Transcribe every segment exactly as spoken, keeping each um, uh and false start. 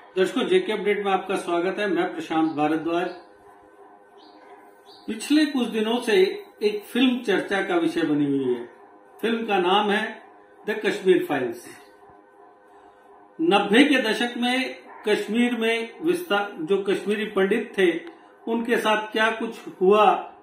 दर्शकों, जेके अपडेट में आपका स्वागत है। मैं प्रशांत भारद्वाज। पिछले कुछ दिनों से एक फिल्म चर्चा का विषय बनी हुई है। फिल्म का नाम है द कश्मीर फाइल्स। नब्बे के दशक में कश्मीर में विस्तार जो कश्मीरी पंडित थे उनके साथ क्या कुछ हुआ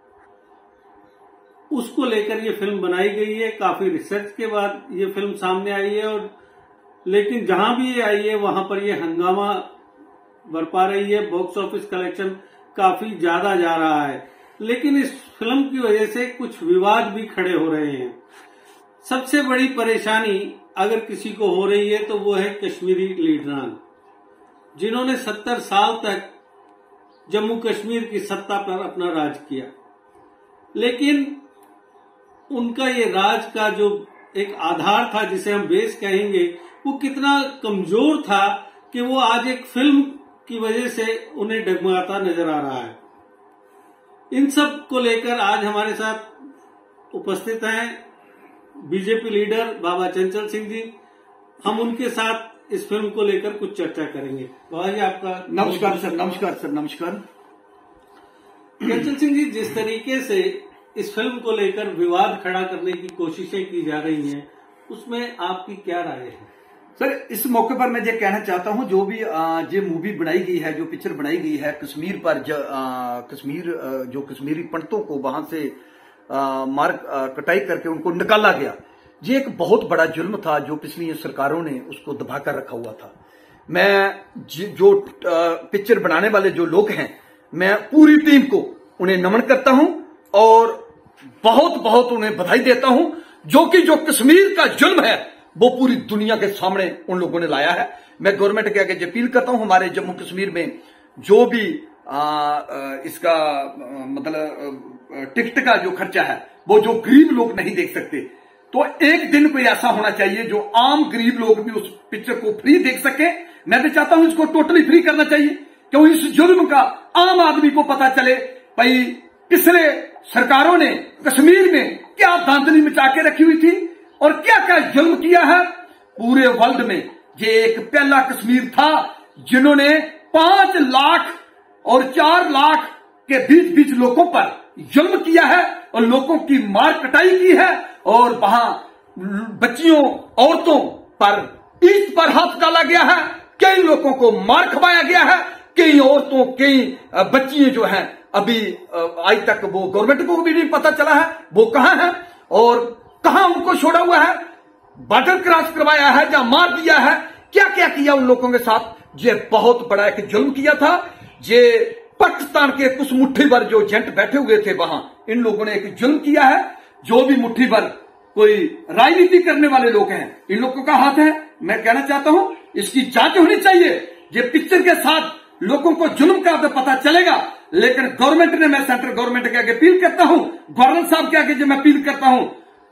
उसको लेकर ये फिल्म बनाई गई है। काफी रिसर्च के बाद ये फिल्म सामने आई है और लेकिन जहां भी ये आई है वहां पर ये हंगामा बरपा रही है। बॉक्स ऑफिस कलेक्शन काफी ज्यादा जा रहा है, लेकिन इस फिल्म की वजह से कुछ विवाद भी खड़े हो रहे हैं। सबसे बड़ी परेशानी अगर किसी को हो रही है तो वो है कश्मीरी लीडरान, जिन्होंने सत्तर साल तक जम्मू कश्मीर की सत्ता पर अपना राज किया, लेकिन उनका ये राज का जो एक आधार था, जिसे हम बेस कहेंगे, वो कितना कमजोर था कि वो आज एक फिल्म की वजह से उन्हें डगमगाता नजर आ रहा है। इन सब को लेकर आज हमारे साथ उपस्थित हैं बीजेपी लीडर बाबा चंचल सिंह जी। हम उनके साथ इस फिल्म को लेकर कुछ चर्चा करेंगे। बाबा जी, आपका नमस्कार सर। नमस्कार सर। नमस्कार। चंचल सिंह जी, जिस तरीके से इस फिल्म को लेकर विवाद खड़ा करने की कोशिशें की जा रही हैं, उसमें आपकी क्या राय है? सर, इस मौके पर मैं ये कहना चाहता हूं, जो भी जो मूवी बनाई गई है, जो पिक्चर बनाई गई है कश्मीर पर, कश्मीर जो कश्मीरी पंडितों को वहां से आ, मार आ, कटाई करके उनको निकाला गया, ये एक बहुत बड़ा जुल्म था जो पिछली सरकारों ने उसको दबाकर रखा हुआ था। मैं जो पिक्चर बनाने वाले जो लोग हैं, मैं पूरी टीम को उन्हें नमन करता हूं और बहुत बहुत उन्हें बधाई देता हूं, जो कि जो कश्मीर का जुल्म है वो पूरी दुनिया के सामने उन लोगों ने लाया है। मैं गवर्नमेंट के आगे अपील करता हूं, हमारे जम्मू कश्मीर में जो भी आ, आ, इसका आ, मतलब टिकट का जो खर्चा है वो जो गरीब लोग नहीं देख सकते, तो एक दिन कोई ऐसा होना चाहिए जो आम गरीब लोग भी उस पिक्चर को फ्री देख सके। मैं भी चाहता हूं इसको टोटली फ्री करना चाहिए, क्योंकि इस जुल्म का आम आदमी को पता चले भाई पिछले सरकारों ने कश्मीर में क्या धांधली मचा के रखी हुई थी और क्या क्या जुल्म किया है। पूरे वर्ल्ड में ये एक पहला कश्मीर था जिन्होंने पांच लाख और चार लाख के बीच बीच लोगों पर जुल्म किया है और लोगों की मार कटाई की है, और वहां बच्चियों औरतों पर ईंट पर हाथ डाला गया है, कई लोगों को मार खवाया गया है, कई औरतों कई बच्चियां जो हैं अभी आज तक वो गवर्नमेंट को भी नहीं पता चला है वो कहां है और कहां उनको छोड़ा हुआ है, बॉर्डर क्रॉस करवाया है या मार दिया है, क्या क्या किया उन लोगों के साथ। ये बहुत बड़ा एक जुल्म किया था। ये पाकिस्तान के कुछ मुट्ठी भर जो एजेंट बैठे हुए थे वहां, इन लोगों ने एक जुल्म किया है। जो भी मुट्ठी भर कोई राजनीति करने वाले लोग हैं, इन लोगों का हाथ है। मैं कहना चाहता हूं इसकी जांच होनी चाहिए। ये पिक्चर के साथ लोगों को जुल्म का तो पता चलेगा, लेकिन गवर्नमेंट ने, मैं सेंट्रल गवर्नमेंट के आगे अपील करता हूं, गवर्नर साहब के आगे जो मैं अपील करता हूं,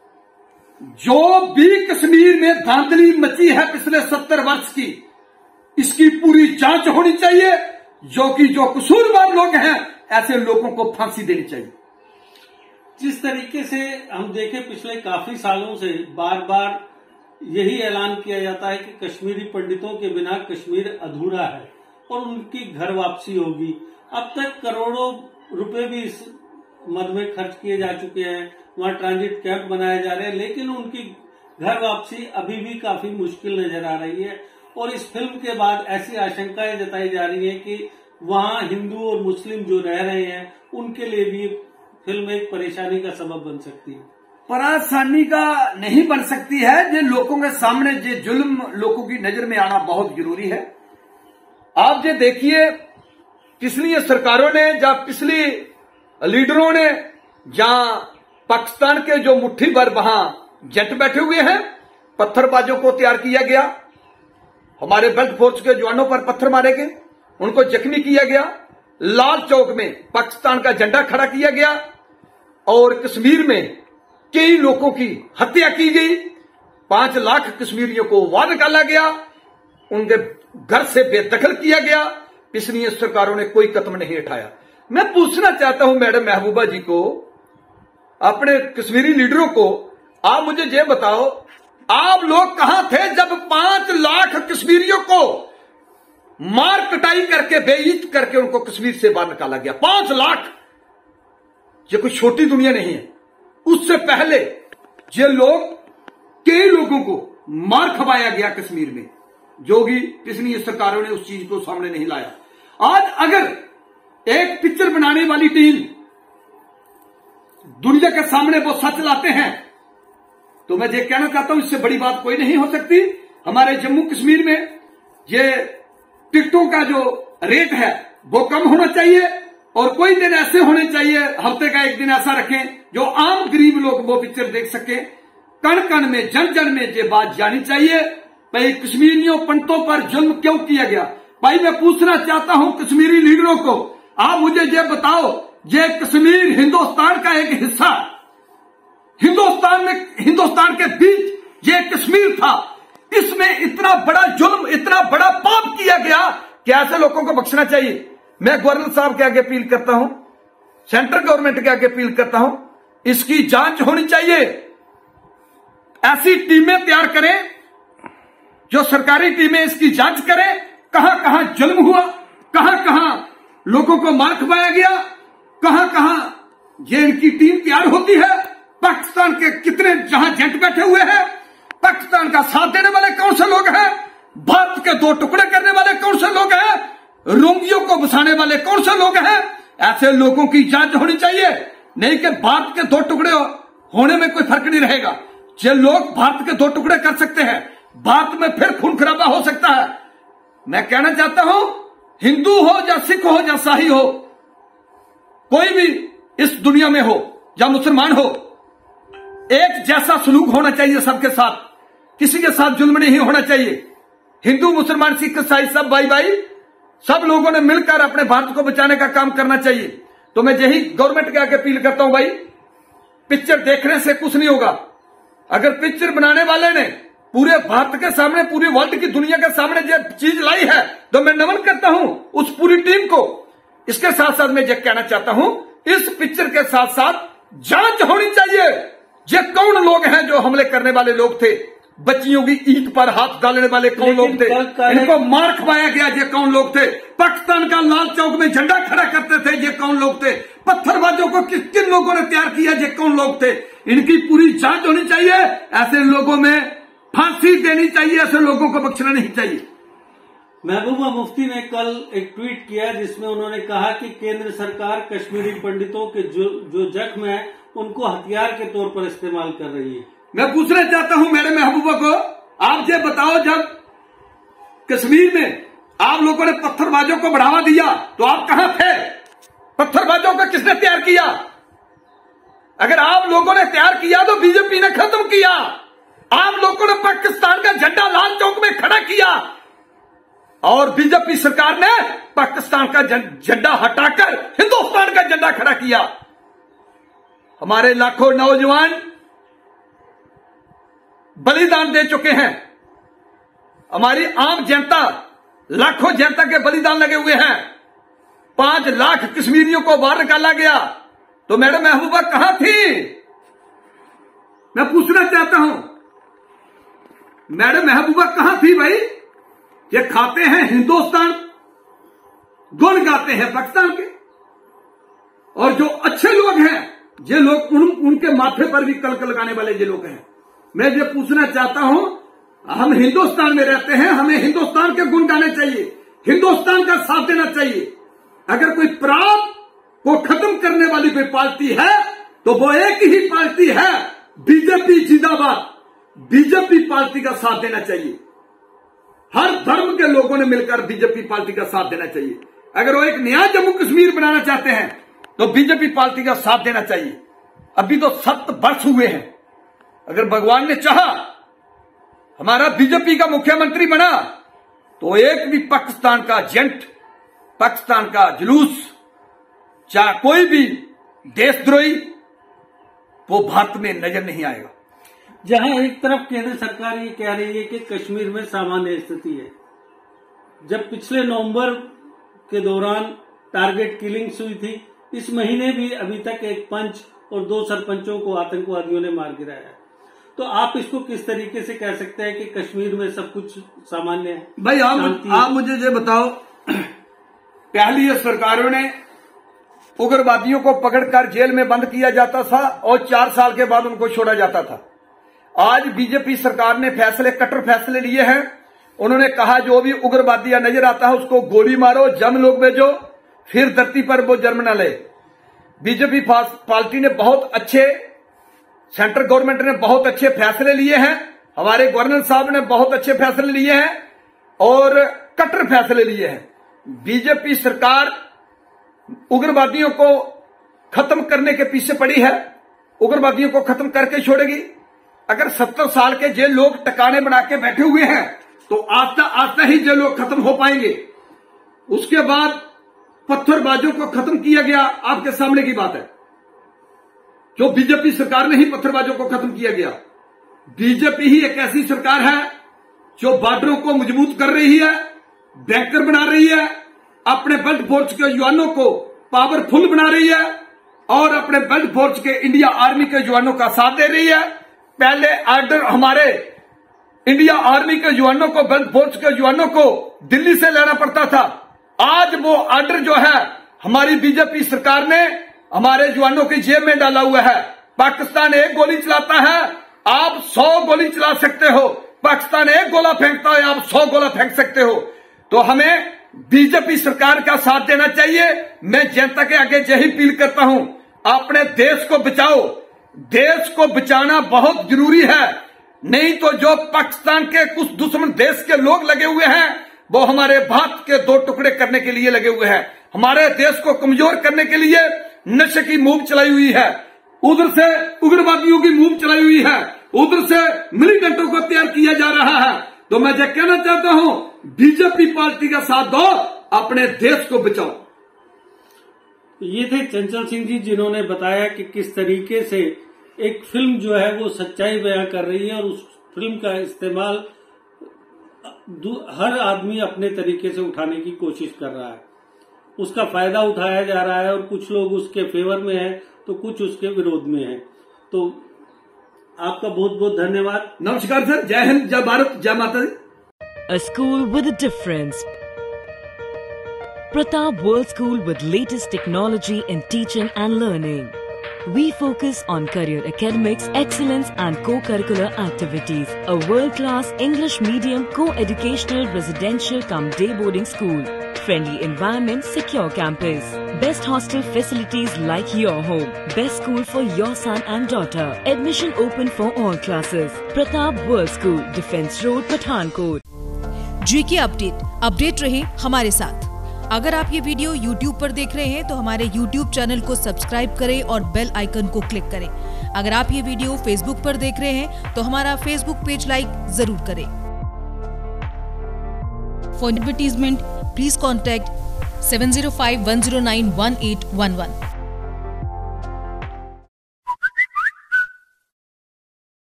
जो भी कश्मीर में धांधली मची है पिछले सत्तर वर्ष की, इसकी पूरी जांच होनी चाहिए। जो कि जो कसूरवार लोग हैं ऐसे लोगों को फांसी देनी चाहिए। जिस तरीके से हम देखें, पिछले काफी सालों से बार बार यही ऐलान किया जाता है कि कश्मीरी पंडितों के बिना कश्मीर अधूरा है और उनकी घर वापसी होगी। अब तक करोड़ों रुपए भी इस मद में खर्च किए जा चुके हैं, वहां ट्रांजिट कैंप बनाए जा रहे हैं, लेकिन उनकी घर वापसी अभी भी काफी मुश्किल नजर आ रही है। और इस फिल्म के बाद ऐसी आशंकाएं जताई जा रही है कि वहां हिंदू और मुस्लिम जो रह रहे हैं उनके लिए भी फिल्म एक परेशानी का सबब बन सकती है। परेशानी का नहीं बन सकती है, ये लोगों के सामने ये जुल्म लोगों की नजर में आना बहुत जरूरी है। आप ये देखिए, पिछली सरकारों ने या पिछली लीडरों ने, जहां पाकिस्तान के जो मुट्ठी भर वहां जट बैठे हुए हैं, पत्थरबाजों को तैयार किया गया, हमारे बेल्ट फोर्स के जवानों पर पत्थर मारे गए, उनको जख्मी किया गया, लाल चौक में पाकिस्तान का झंडा खड़ा किया गया और कश्मीर में कई लोगों की हत्या की गई, पांच लाख कश्मीरियों को वहां निकाला गया, उनके घर से बेदखल किया गया। पिछली सरकारों ने कोई कदम नहीं उठाया। मैं पूछना चाहता हूं मैडम महबूबा जी को, अपने कश्मीरी लीडरों को, आप मुझे ये बताओ, आप लोग कहां थे जब पांच लाख कश्मीरियों को मार कटाई करके बेइज्जत करके उनको कश्मीर से बाहर निकाला गया। पांच लाख, ये कोई छोटी दुनिया नहीं है। उससे पहले ये लोग, कई लोगों को मार खवाया गया कश्मीर में, जो भी पिछली सरकारों ने उस चीज को सामने नहीं लाया। आज अगर एक पिक्चर बनाने वाली टीम दुनिया के सामने वो सच लाते हैं, तो मैं ये कहना चाहता हूं इससे बड़ी बात कोई नहीं हो सकती। हमारे जम्मू कश्मीर में ये टिकटों का जो रेट है वो कम होना चाहिए, और कोई दिन ऐसे होने चाहिए, हफ्ते का एक दिन ऐसा रखें जो आम गरीब लोग वो पिक्चर देख सके। कण कण में, जन जन में ये बात जानी चाहिए भाई कश्मीरियों पंडितों पर जुल्म क्यों किया गया। भाई मैं पूछना चाहता हूं कश्मीरी लीडरों को, आप मुझे ये बताओ, ये कश्मीर हिंदुस्तान का एक हिस्सा, हिंदुस्तान में, हिंदुस्तान के बीच ये कश्मीर था, इसमें इतना बड़ा जुल्म, इतना बड़ा पाप किया गया कि ऐसे लोगों को बख्शना चाहिए। मैं गवर्नर साहब के आगे अपील करता हूं, सेंट्रल गवर्नमेंट के आगे अपील करता हूं, इसकी जांच होनी चाहिए। ऐसी टीमें तैयार करें जो सरकारी टीमें इसकी जांच करें, कहां कहां जुल्म हुआ, कहां कहां लोगों को मार खवाया गया, कहां कहां ये इनकी टीम तैयार होती है। पाकिस्तान के कितने जहां जेट बैठे हुए हैं, पाकिस्तान का साथ देने वाले कौन से लोग हैं, भारत के दो टुकड़े करने वाले कौन से लोग हैं, रोंगियों को बसाने वाले कौन से लोग हैं। ऐसे लोगों की जांच होनी चाहिए, नहीं कि भारत के दो टुकड़े होने में कोई फर्क नहीं रहेगा। जो लोग भारत के दो टुकड़े कर सकते हैं, भारत में फिर खून खराबा हो सकता है। मैं कहना चाहता हूं, हिंदू हो या सिख हो या शाही हो, कोई भी इस दुनिया में हो या मुसलमान हो, एक जैसा सलूक होना चाहिए सबके साथ, किसी के साथ जुल्म नहीं होना चाहिए। हिंदू मुसलमान सिख ईसाई सब भाई भाई, सब लोगों ने मिलकर अपने भारत को बचाने का काम करना चाहिए। तो मैं यही गवर्नमेंट के आगे अपील करता हूं, भाई पिक्चर देखने से कुछ नहीं होगा। अगर पिक्चर बनाने वाले ने पूरे भारत के सामने, पूरी वर्ल्ड की दुनिया के सामने जो चीज लाई है, तो मैं नमन करता हूं उस पूरी टीम को। इसके साथ साथ मैं ये कहना चाहता हूं, इस पिक्चर के साथ साथ जांच होनी चाहिए। ये कौन लोग हैं जो हमले करने वाले लोग थे, बच्चियों की ईंट पर हाथ डालने वाले कौन लोग थे, इनको मार खवाया गया ये कौन लोग थे, पाकिस्तान का लाल चौक में झंडा खड़ा करते थे ये कौन लोग थे, पत्थरबाजों को किस किन लोगों ने तैयार किया ये कौन लोग थे, इनकी पूरी जांच होनी चाहिए। ऐसे लोगों में फांसी देनी चाहिए, ऐसे लोगों को बख्शना नहीं चाहिए। महबूबा मुफ्ती ने कल एक ट्वीट किया जिसमें उन्होंने कहा कि केंद्र सरकार कश्मीरी पंडितों के जो जो जख्म है उनको हथियार के तौर पर इस्तेमाल कर रही है। मैं पूछना चाहता हूं मेरे महबूबा को, आप ये बताओ, जब कश्मीर में आप लोगों ने पत्थरबाजों को बढ़ावा दिया तो आप कहां थे? पत्थरबाजों को किसने तैयार किया? अगर आप लोगों ने तैयार किया तो बीजेपी ने खत्म किया। आप लोगों ने पाकिस्तान का झंडा लाल चौक में खड़ा किया और बीजेपी सरकार ने पाकिस्तान का झंडा हटाकर हिंदुस्तान का झंडा खड़ा किया। हमारे लाखों नौजवान बलिदान दे चुके हैं, हमारी आम जनता, लाखों जनता के बलिदान लगे हुए हैं। पांच लाख कश्मीरियों को बाहर निकाला गया, तो मैडम महबूबा कहां थी? मैं पूछना चाहता हूं, मैडम महबूबा कहां थी भाई? ये खाते हैं हिंदुस्तान, गुण गाते हैं पाकिस्तान के, और जो अच्छे लोग हैं ये लोग उन, उनके माथे पर भी कलक लगाने वाले ये लोग हैं। मैं ये पूछना चाहता हूं, हम हिंदुस्तान में रहते हैं, हमें हिंदुस्तान के गुण गाने चाहिए, हिंदुस्तान का साथ देना चाहिए। अगर कोई प्रांत को खत्म करने वाली कोई पार्टी है तो वो एक ही पार्टी है, बीजेपी जिंदाबाद। बीजेपी पार्टी का साथ देना चाहिए, हर धर्म के लोगों ने मिलकर बीजेपी पार्टी का साथ देना चाहिए। अगर वो एक नया जम्मू कश्मीर बनाना चाहते हैं तो बीजेपी पार्टी का साथ देना चाहिए। अभी तो सत्त वर्ष हुए हैं, अगर भगवान ने चाहा हमारा बीजेपी का मुख्यमंत्री बना तो एक भी पाकिस्तान का एजेंट, पाकिस्तान का जुलूस, चाहे कोई भी देशद्रोही, वो भारत में नजर नहीं आएगा। जहां एक तरफ केंद्र सरकार ये कह रही है कि कश्मीर में सामान्य स्थिति है, जब पिछले नवंबर के दौरान टारगेट किलिंग्स हुई थी, इस महीने भी अभी तक एक पंच और दो सरपंचों को आतंकवादियों ने मार गिराया। तो आप इसको किस तरीके से कह सकते हैं कि कश्मीर में सब कुछ सामान्य है? भाई आप आप मुझे ये बताओ, पहली सरकारों ने उग्रवादियों को पकड़कर जेल में बंद किया जाता था और चार साल के बाद उनको छोड़ा जाता था। आज बीजेपी सरकार ने फैसले, कट्टर फैसले लिए हैं। उन्होंने कहा जो भी उग्रवादी नजर आता है उसको गोली मारो, जम लोग भेजो, फिर धरती पर वो जन्म न ले। बीजेपी पार्टी ने बहुत अच्छे, सेंट्रल गवर्नमेंट ने बहुत अच्छे फैसले लिए हैं, हमारे गवर्नर साहब ने बहुत अच्छे फैसले लिए हैं और कट्टर फैसले लिए हैं। बीजेपी सरकार उग्रवादियों को खत्म करने के पीछे पड़ी है, उग्रवादियों को खत्म करके छोड़ेगी। अगर सत्तर साल के जे लोग टकाने बना के बैठे हुए हैं तो आस्ता आस्ता ही जे लोग खत्म हो पाएंगे। उसके बाद पत्थरबाजों को खत्म किया गया, आपके सामने की बात है। जो बीजेपी सरकार ने ही पत्थरबाजों को खत्म किया गया। बीजेपी ही एक ऐसी सरकार है जो बॉर्डरों को मजबूत कर रही है, बैंकर बना रही है, अपने बेल्ट फोर्स के जवानों को पावरफुल बना रही है और अपने बेल्ट फोर्स के इंडिया आर्मी के जवानों का साथ दे रही है। पहले ऑर्डर हमारे इंडिया आर्मी के जवानों को, बेल्ट फोर्स के जवानों को दिल्ली से लेना पड़ता था। आज वो ऑर्डर जो है हमारी बीजेपी सरकार ने हमारे जवानों की जेब में डाला हुआ है। पाकिस्तान एक गोली चलाता है, आप सौ गोली चला सकते हो। पाकिस्तान एक गोला फेंकता है, आप सौ गोला फेंक सकते हो। तो हमें बीजेपी सरकार का साथ देना चाहिए। मैं जनता के आगे यही अपील करता हूं, अपने देश को बचाओ। देश को बचाना बहुत जरूरी है, नहीं तो जो पाकिस्तान के कुछ दुश्मन देश के लोग लगे हुए हैं वो हमारे भारत के दो टुकड़े करने के लिए लगे हुए हैं, हमारे देश को कमजोर करने के लिए नशे की मूव चलाई हुई है, उधर से उग्रवादियों की मूव चलाई हुई है, उधर से मिलिटेंटों को तैयार किया जा रहा है। तो मैं ये कहना चाहता हूं, बीजेपी पार्टी का साथ दो, अपने देश को बचाओ। ये थे चंचल सिंह जी, जिन्होंने बताया कि किस तरीके से एक फिल्म जो है वो सच्चाई बयां कर रही है और उस फिल्म का इस्तेमाल हर आदमी अपने तरीके से उठाने की कोशिश कर रहा है। उसका फायदा उठाया जा रहा है और कुछ लोग उसके फेवर में हैं तो कुछ उसके विरोध में हैं। तो आपका बहुत बहुत धन्यवाद। नमस्कार सर, जय हिंद, जय भारत, जय माता दी। A school with a difference. Pratap World School with latest technology in teaching and learning. We focus on career academics, excellence and co-curricular activities. A world-class English medium co-educational residential cum day boarding school. Friendly environment, secure campus. Best hostel facilities like your home. Best school for your son and daughter. Admission open for all classes. Pratap World School, Defence Road, Pathankot. GK update update रहे हमारे साथ। अगर आप ये video YouTube पर देख रहे हैं तो हमारे यूट्यूब चैनल को सब्सक्राइब करें और बेल आइकन को क्लिक करें। अगर आप ये वीडियो फेसबुक पर देख रहे हैं तो हमारा फेसबुक पेज लाइक जरूर करें। For advertisement please contact seven zero five one zero nine one eight one one.